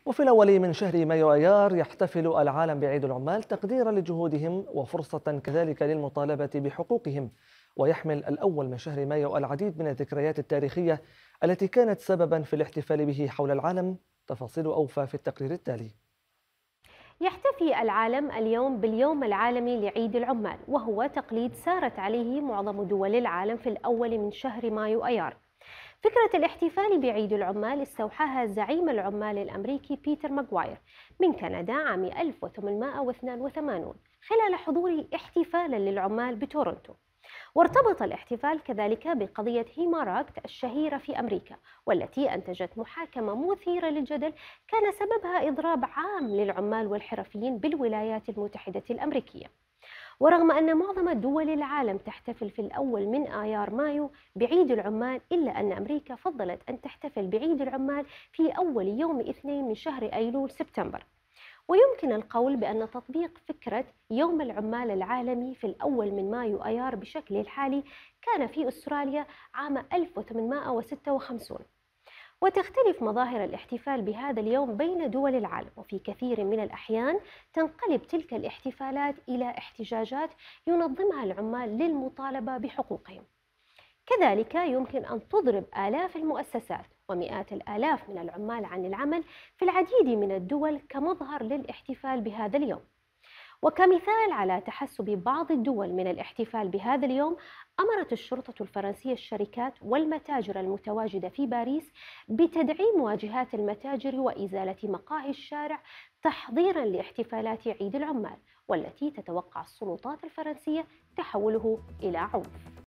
وفي الأول من شهر مايو أيار يحتفل العالم بعيد العمال تقديرا لجهودهم وفرصة كذلك للمطالبة بحقوقهم. ويحمل الأول من شهر مايو العديد من الذكريات التاريخية التي كانت سببا في الاحتفال به حول العالم. تفاصيل أوفى في التقرير التالي. يحتفي العالم اليوم باليوم العالمي لعيد العمال، وهو تقليد سارت عليه معظم دول العالم في الأول من شهر مايو أيار. فكرة الاحتفال بعيد العمال استوحاها زعيم العمال الأمريكي بيتر ماغواير من كندا عام 1882 خلال حضوره احتفالا للعمال بتورونتو. وارتبط الاحتفال كذلك بقضية هيماراكت الشهيرة في أمريكا، والتي أنتجت محاكمة مثيرة للجدل كان سببها إضراب عام للعمال والحرفيين بالولايات المتحدة الأمريكية. ورغم أن معظم دول العالم تحتفل في الأول من آيار مايو بعيد العمال، إلا أن أمريكا فضلت أن تحتفل بعيد العمال في أول يوم اثنين من شهر أيلول سبتمبر. ويمكن القول بأن تطبيق فكرة يوم العمال العالمي في الأول من مايو أيار بشكله الحالي كان في أستراليا عام 1856. وتختلف مظاهر الاحتفال بهذا اليوم بين دول العالم، وفي كثير من الأحيان تنقلب تلك الاحتفالات إلى احتجاجات ينظمها العمال للمطالبة بحقوقهم. كذلك يمكن أن تضرب آلاف المؤسسات ومئات الآلاف من العمال عن العمل في العديد من الدول كمظهر للاحتفال بهذا اليوم. وكمثال على تحسب بعض الدول من الاحتفال بهذا اليوم، أمرت الشرطة الفرنسية الشركات والمتاجر المتواجدة في باريس بتدعيم واجهات المتاجر وإزالة مقاهي الشارع تحضيرا لاحتفالات عيد العمال، والتي تتوقع السلطات الفرنسية تحوله إلى عنف.